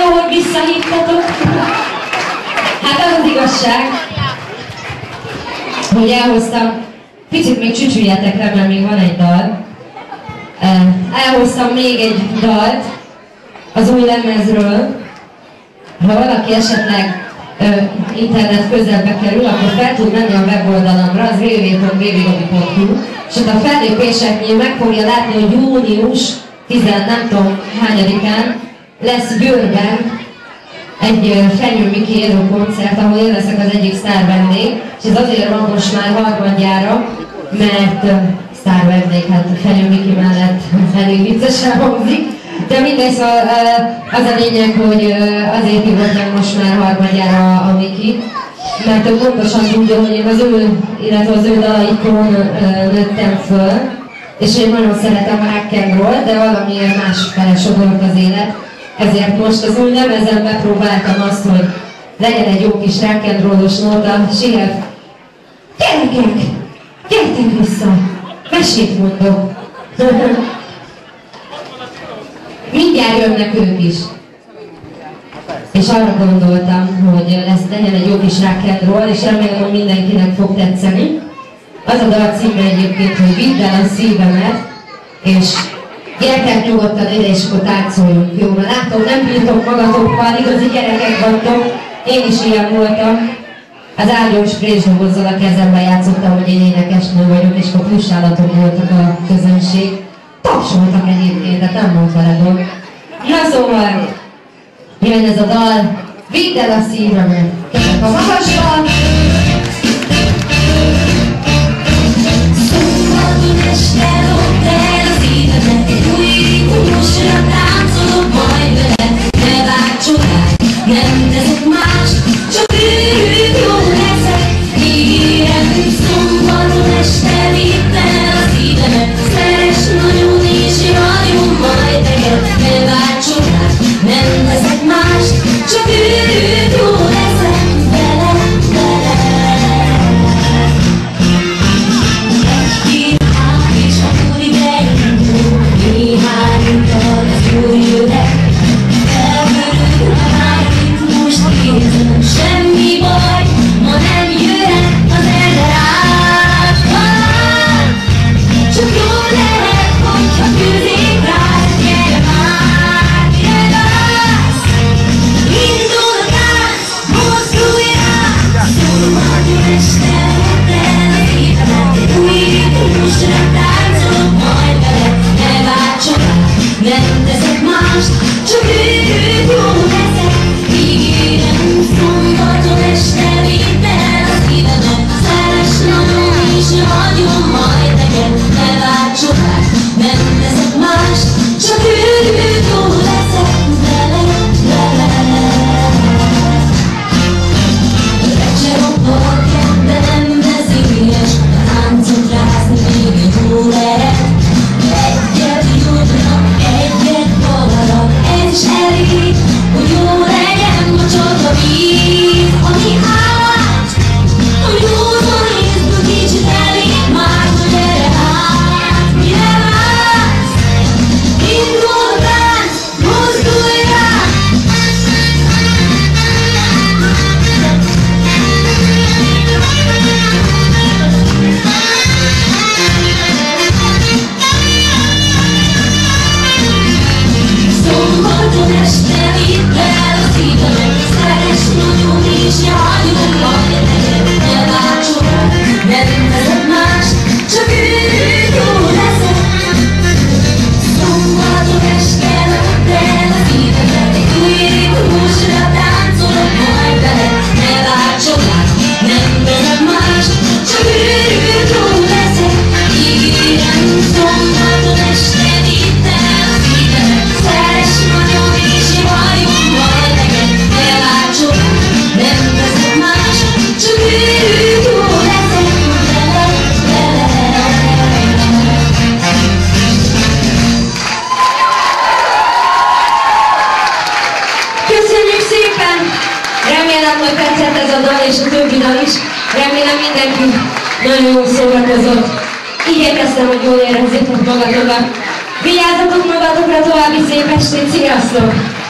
jó, hogy visszahívtatok. Hát az az igazság, hogy elhoztam, picit még csücsüljetek le, mert még van egy dal. Elhoztam még egy dalt az új lemezről. Ha valaki esetleg internet közelbe kerül, akkor fel tud menni a weboldalamra, az www.babyrobi.hu, és ott a fellépéseknél meg fogja látni, hogy június 10 nem tudom hányadikán lesz Győrben egy Fenyő Miki élő koncert, ahol én leszek az egyik sztár vendég, és ez azért van most már harmadjára, mert sztár vendég, hát Fenyő Miki mellett elég viccesen hangzik. De mindegy, szóval az a lényeg, hogy azért hívott meg most már harmadjára a Miki, mert ő pontosan tudja, hogy én az ő, illetve az ő dalaikon nőttem föl, és én nagyon szeretem a rock and roll, de valamiért más fele sodort az élet. Ezért most az új lemezen bepróbáltam azt, hogy legyen egy jó kis rock and rollos nóta. Siet, gyerekek, gyertek vissza, mesét mondok. Mindjárt jönnek ők is. És arra gondoltam, hogy legyen egy jó kis rock and roll, és remélem, hogy mindenkinek fog tetszeni. Az a dal címe egyébként, hogy vidd el a szívemet, és gyertek nyugodtan ide, és akkor táncoljunk, jó? Mert látom, nem bírtok magatokkal, igazi gyerekek vagytok, én is ilyen voltam. Az ágyos présdobozzal a kezemben játszottam, hogy én énekesnő vagyok, és akkor pluszállatok voltak a közönség. Tapsoltak egyébként, de nem volt vele dolg. Na szóval, jön ez a dal, vidd el a szívemet. Kezek a magassal. Szombaton este dobd el a szívemet, egy új ritmusra táncolok majd veled. Ne várj csodát, nem teszek más, csak őrült jól leszek. Ígérem, szombaton este vidd el a szívemet, szeress nagyon és járjon majd neked. Ne várj csodát, nem teszek más, csak őrült jól leszek veled, veled. Egy-két át és akkor ideindul, néhányunkkal az új jövet. Elvörül a májit, most érzem, semmi baj, ma nem jöhet az elderát. Csak jól lehet, hogyha küldék rád, gyere már, gyere válsz. Indul a tánc, mozdulj rá, szombaton este dobd el a szívemet, egy új ritmusra táncolok majd veled. Ne várj csodát, nem teszek más, csak őrült jól leszek. Ígérem, szombaton este vidd el a szívemet, szeress nagyon és hagyom majd neked. Ne várj csodát, nem teszek más, csak őrült jól leszek veled, veled. Recseg a parkett, de nem veszélyes, a táncot rázni még egy jó lehet. Egyet jobbra, egyet balra, ez is elég, hogy jó legyen a csata víz, ami át. A józan észből kicsit elég már, hogy gyere át, mire vársz? Indul a tánc, mozdulj rá! Szombaton este vidd el a szívemet, szeress nagyon és járjon majd neked. Ne várj csodát, nem teszek más, csak őrült jól leszek. Szombaton este dobd el a szívemet, egy új ritmusra táncolok majd veled. Ne várj csodát, nem teszek más, csak őrült jól leszek. Ígérem, szombaton este vidd el a szívemet, szeress nagyon és járjon majd neked. Ne várj csodát, nem teszek más, csak őrült jól leszek veled, veled. Köszönjük szépen! Remélem, hogy tetszett ez a dal és a többi dal is. Remélem mindenki nagyon jól szórakozott. Igyekeztem, hogy jól érezzétek magatokat. Vigyázzatok magatokra, további szép estét, sziasztok!